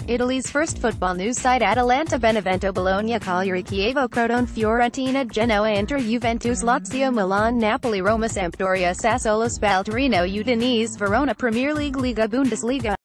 Italy's first football news site. Atalanta, Benevento, Bologna, Cagliari, Chievo, Crotone, Fiorentina, Genoa, Inter, Juventus, Lazio, Milan, Napoli, Roma, Sampdoria, Sassuolo, Spal, Torino, Udinese, Verona. Premier League, Liga, Bundesliga.